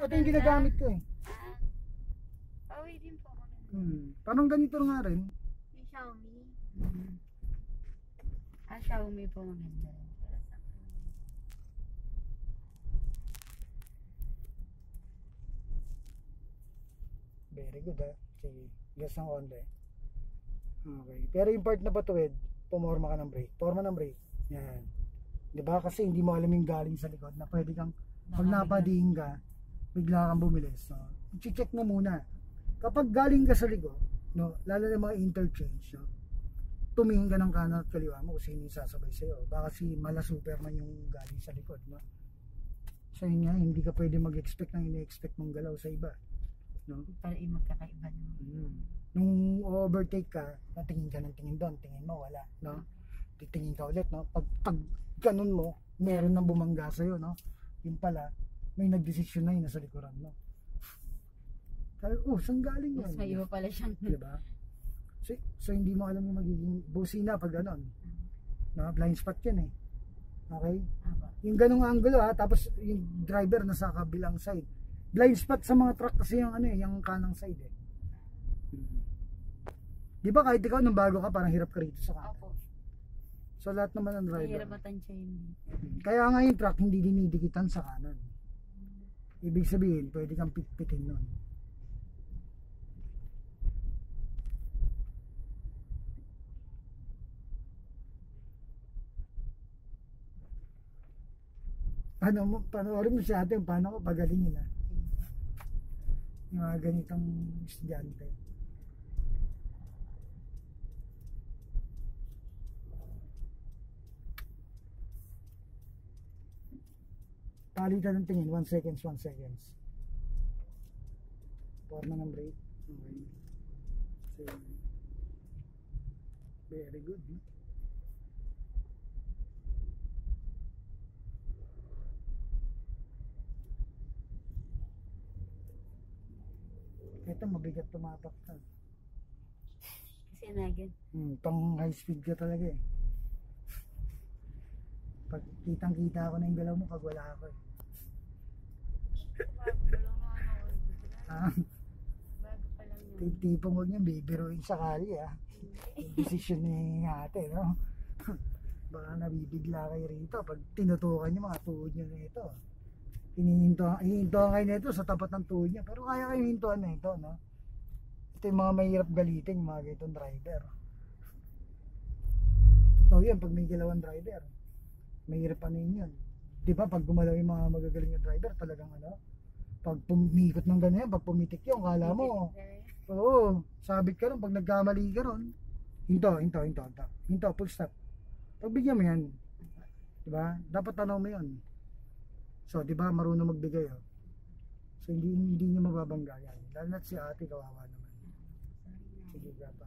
Ito yung ginagamit ko eh. Pawi din po maganda. Parang ganito nga rin. Yung Xiaomi. Xiaomi po maganda. Very good ha. Sige. Gas ng onde. Okay. Pero yung part na patuwid, pumorma ka ng brake. Forma ng brake. Yan. Diba? Kasi hindi mo alam yung galing sa likod na pwede kang, pag napadiin ka, bigla kang bumilis. So, i-check mo muna. Kapag galing ka sa likod, no, lalo na mga interchange, no, tumingin ka ng kanan at kaliwa mo kung sino yung sasabay sa'yo. Baka si Mala Superman yung galing sa likod. No? So yun nga, hindi ka pwede mag-expect ng ini-expect mong galaw sa iba. No? Para magkakaiba naman. Nung overtake ka, tingin ka ng tingin doon, tingin mo wala, no? Titingin ka ulit, no? Pag ganun mo, meron nang bumangga sa'yo, no? Yung pala, may nagdesisyon na yun nasa likuran mo. Sabi, saan galing yun? Mas may iba pala siyang. Diba? So hindi mo alam yung magiging busina pag ganon. No? Blind spot yan eh. Okay? Yung ganung angulo ha, tapos yung driver nasa kabilang side. Blind spot sa mga truck kasi yung yung kanang side eh. Di ba kahit ikaw nung bago ka parang hirap ka rito sa kanan? Opo. So lahat naman ng driver. Hirap matansya yun. Kaya nga yung truck hindi dinidikitan sa kanan. Ibig sabihin, pwede kang pitpitin nun. Panoorin mo siya atin, paano ko pagalingin ha? Yung mga ganitong estudyante. Palitan ng tingin, 1 seconds, 1 seconds. Forma ng brake. Okay. So, very good. Ito mabigat tumatak ka. Kasi nagin. Pang high speed ka talaga eh. Pag kitang kita ako na yung galaw mo pag wala ako eh. Bago pa lang yun. Tipong huwag niya bibiruin sakali ah. Yung decision ni ate no. Baka nabibigla kayo rito pag tinutukan niyo mga tuhod niyo nito. Hihintuan kayo nito sa tapat ng tuhod niya. Pero kaya kayo hintuan na ito no. Ito yung mga mahirap galitin, yung mga ganitong driver. Ito yan pag may galawang driver. Mahirap ano yun. Di ba pag gumalaw yung mga magagaling na driver talagang pag pumikot ng ganyan, pag pumitik yung kala mo sabit ka ron, pag nagkamali ka ron hinto, full stop. Pagbigyan mo yan, di ba? Dapat tanaw mo yun. So di ba marunong magbigay so hindi niya mababangga yan, lalo na't si ate kawawa naman. Sige gata.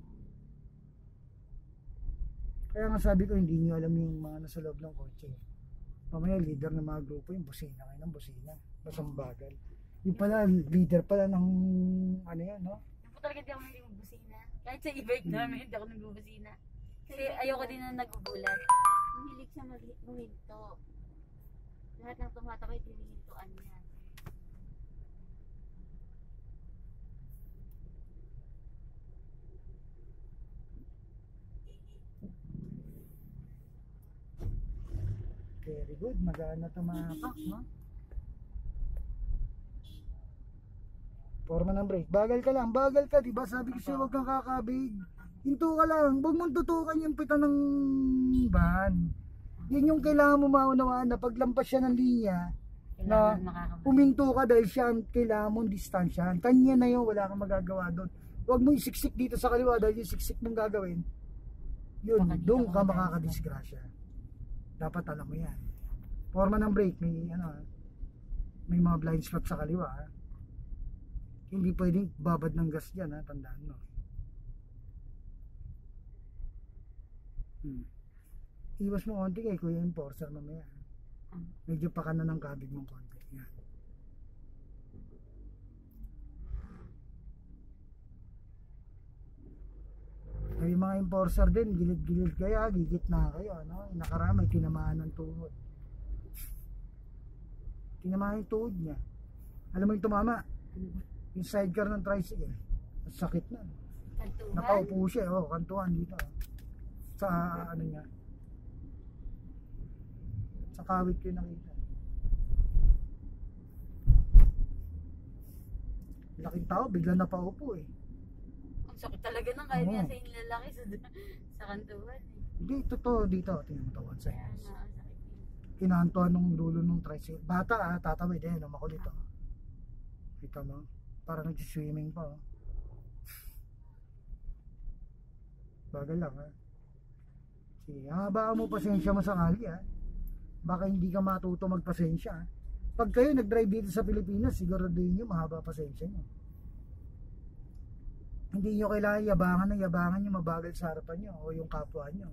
Kaya nga sabi ko hindi niyo alam yung mga nasa loob ng kotse. Mamaya leader ng mga grupo yung busina kayo ng busina. Basang bagal. Yung pala leader pala ng yan no? Ako talaga di ako nagbubusina. Kahit sa e-bike namin hindi ako nagbubusina. Kasi ayoko din na nagugulat. Mahilig siya huminto. Lahat ng tumatakay dinihintuan niya. Very good, magana tumapak, no? Forma ng brake. Bagal ka, di ba? Sabi ko sa'yo, huwag kang kakabig. Hinto ka lang, huwag mong tutukan yung pita ng van. Yun yung kailangan mo maunawaan na paglampas siya ng linya, na uminto ka dahil siya ang kailangan mong distansyahan. Kanya na yun, wala kang magagawa doon. Huwag mo isiksik dito sa kaliwa dahil yung siksik mong gagawin, yun, doon ka makakadisgrasya. Dapat alam mo yan. Forma ng brake, may mga blind spot sa kaliwa. Hindi pwedeng babad ng gas dyan, tandaan mo. Iwas mo konti kay Kuya Enforcer mamaya. Medyo pa ka na ng kabig mong konti. Yan. Ay, mga enforcer din, gilid-gilid kaya, gigit na kayo, nakarama, tinamaan ng tuhod. Tinamaan yung tuhod niya. Alam mo yung tumama? Ano ba? Yung sidecar ng tricycle. Ang sakit na. Kantuhan? Nakaupo siya, kantuan dito. Sa ano niya. Sa kawit ko yung nakita. Laking tao, bigla napaupo eh. Ang sakit talaga ng kahit Oo. nga sa inilalaki sa kantuhan eh. Hindi, totoo dito. Tingnan mo to, one Kaya seconds. nga, ang sakit yun. Kinantuan nung dulo nung tricycle. Bata tatawid makulit Kita mo? Parang nag-swimming pa Bagal lang Sige, habaan mo pasensya mo sakali Baka hindi ka matuto magpasensya Pag kayo nag-drive dito sa Pilipinas, siguraduhin nyo mahaba pasensya nyo. Hindi nyo kailangan yabangan nyo mabagal sa harapan nyo o yung kapwa nyo.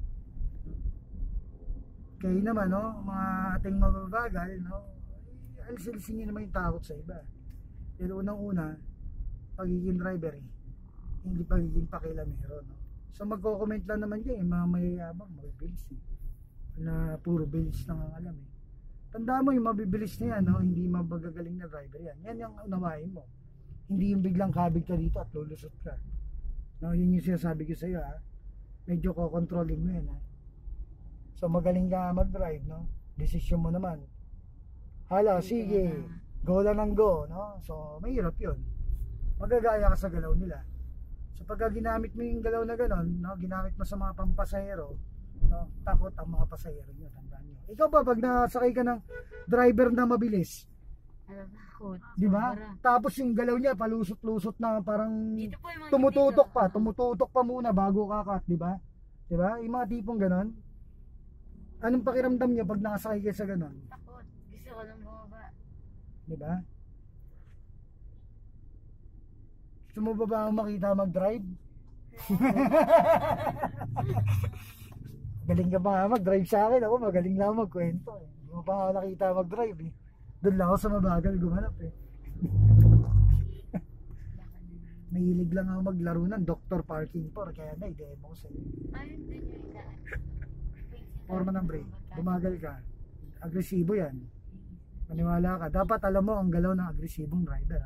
Kayo naman, mga ating mababagal, alisin nyo naman yung takot sa iba. Pero unang-una, pagiging driver, hindi pagiging pakilamero. So magko-comment lang naman kayo, mga mayayabang, mabibilis na puro bilis lang ang alam Tandaan mo yung mabibilis na yan, hindi mabagagaling na driver yan. Yan yung unawain mo. Hindi yung biglang kabig ka dito at lulusot ka. Yun yung sinasabi ko sa iyo Medyo ko-controlling mo yan So magaling ka mag-drive, Desisyon mo naman. Hala, sige. Go lang ng go, So mahirap yun. Magagaya ka sa galaw nila. So pagka ginamit mo yung galaw na ganon, ginamit mo sa mga pampasahero, takot ang mga pasahero nyo, tandaan nyo. Ikaw ba pag nasakay ka ng driver na mabilis, Takot. di ba? Sobra. Tapos yung galaw niya palusot-lusot na parang Dito po yung mga tumututok pa muna bago kakat, di ba? Di ba? Yung mga tipong ganon. Anong pakiramdam niyo pag nakasakay kayo sa ganon? Takot. Gusto ko lang bumaba. Di ba? Gusto mo ba makita mag-drive? Galing ka ba mag-drive sa akin? Ako magaling lang magkwento Hindi mo pa ako nakita mag-drive Doon lang ako sa mabagal gumanap Mahilig lang ako maglaro ng Dr. Parking 4 kaya na-i-demo ko sa'yo. Ayun din yung inaan. Forma ng brake. Bumagal ka. Agresibo yan. Maniwala ka. Dapat alam mo ang galaw ng agresibong rider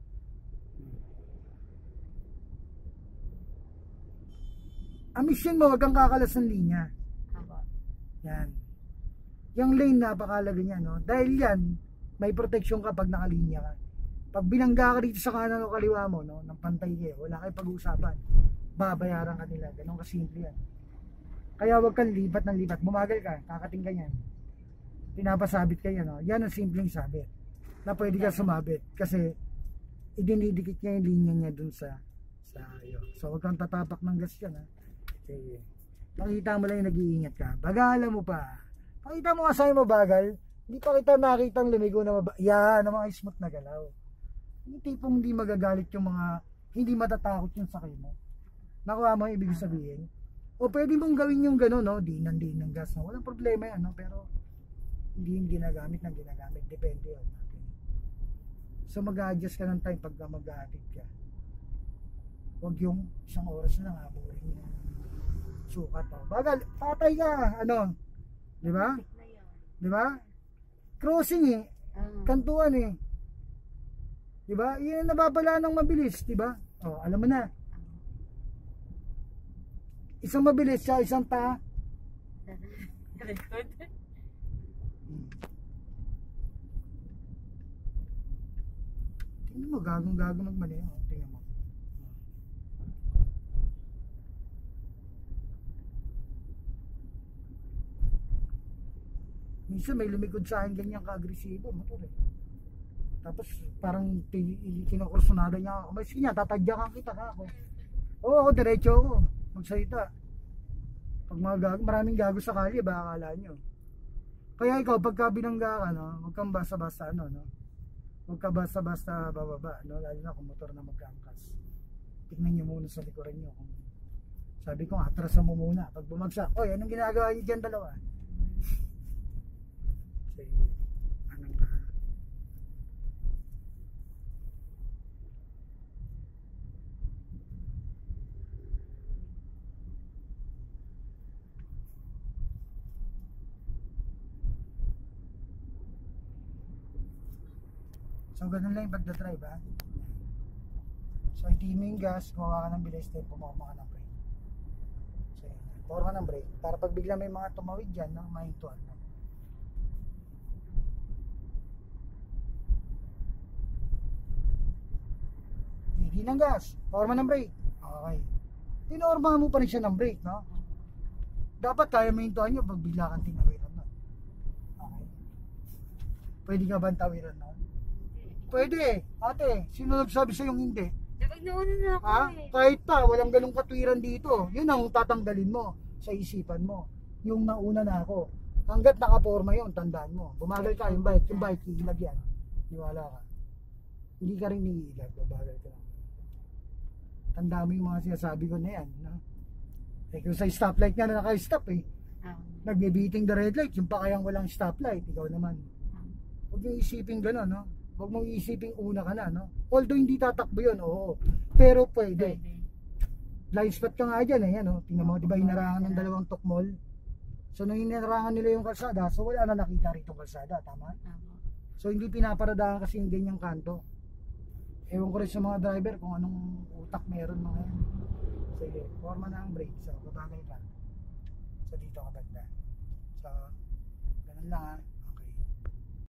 Ang mission mo, wag kang kakalas ng linya. Yan. Yung lane napakalaga niya Dahil yan, may protection ka pag nakalinya ka. Pag binangga ka dito sa kanan o kaliwa mo ng pantay kayo, wala kayong pag-uusapan. Babayaran ka nila. Ganun kasimple yan. Kaya wag kang lipat ng lipat. Bumagal ka, kakating ka yan. Pinapasabit ka yan Yan ang simpleng sabit. Na pwede ka sumabit. Kasi idinidikit niya yung linya niya dun sa iyo. So wag kang tatapak ng gas yan Sige. Nakita mo lang yung nag-iingat ka. Bagala mo pa. Pakita mo nga sa'yo mabagal. Hindi pa kita nakitang lumigo na yan, ang mga smooth na galaw. Yung tipong hindi magagalit yung mga, hindi matatakot yung sakay mo. Nakuha mo yung ibig sabihin. O pwede mong gawin yung gano'n, dinan ng gas. Walang problema yan, pero hindi yung ginagamit. Depende yun. So mag-adjust ka ng time pagka mag-aatid ka. Huwag yung isang oras na habulin yung sukat bagal, patay ka, di ba? Di ba? Crossing kantuan di ba? Yan ang nababala ng mabilis, di ba? Alam mo na. Isang mabilis siya, isang tingnan mo, gagong magmali. Tingnan mo. Minsan may lumikod sa akin ganyan ka-agresibo motor Tapos parang kinakursunada niya ako. Sige niya, tatadyakan kita ako. Ako diretso ako. Magsalita. Pag maraming gago sa kalye, baka akala nyo. Kaya ikaw, pagka binangga ka, huwag kang basta-basta, huwag ka basta-basta bababa, lalo na kung motor na magkangkas. Tignan nyo muna sa likuran nyo. Sabi ko, atrasan mo muna. Pag bumagsak, anong ginagawa nyo dyan dalawa? So, ganun lang yung pagdadrive, ha? So, hindi mo yung gas, kumawa ka ng bilis, then pumama ka ng brake. So, yun. Puro ka ng brake. Para pag bigla may mga tumawid dyan, no? Mahintuan na. Hindi ng gas, forma ng brake. Okay. Tinorma mo pa rin siya ng brake, no? Dapat kaya mahintuan nyo pag bigla kang tinawiran na. Okay. Pwede ka ba tawiran na? Pwede, ate. Sino nagsabi sa'yo yung hindi? Pag nauna na ako Ha? eh. Kahit pa, walang ganong katwiran dito. Yun ang tatanggalin mo sa isipan mo. Yung nauna na ako. Hanggat nakaporma yun, tandaan mo. Bumagal ka, yung bike, iilag yan. Iwala ka. Hindi ka rin iilag, babagal ka lang. Tandaan mo yung mga sinasabi ko na yan. No? Eh kung sa stoplight nga na naka-stop eh. Nagbe-beating the red light, yung pa kayang walang stoplight, ikaw naman. Huwag yung isipin gano'n, no? Huwag mong isipin una ka na, no? Although hindi tatakbo yun, oo. Pero pwede. Blind spot ka nga dyan eh, no? Tingnan mo, di ba inarangan ng dalawang tukmol? So nung inarangan nila yung kalsada, so wala na nakita rito kalsada, tama? So hindi pinaparadahan kasi yung ganyang kanto. Ewan ko rin sa mga driver kung anong utak meron mga yan. Sige, forma na ang brake. So, babagal ka. So, dito ka banda. So, ganun lang ha.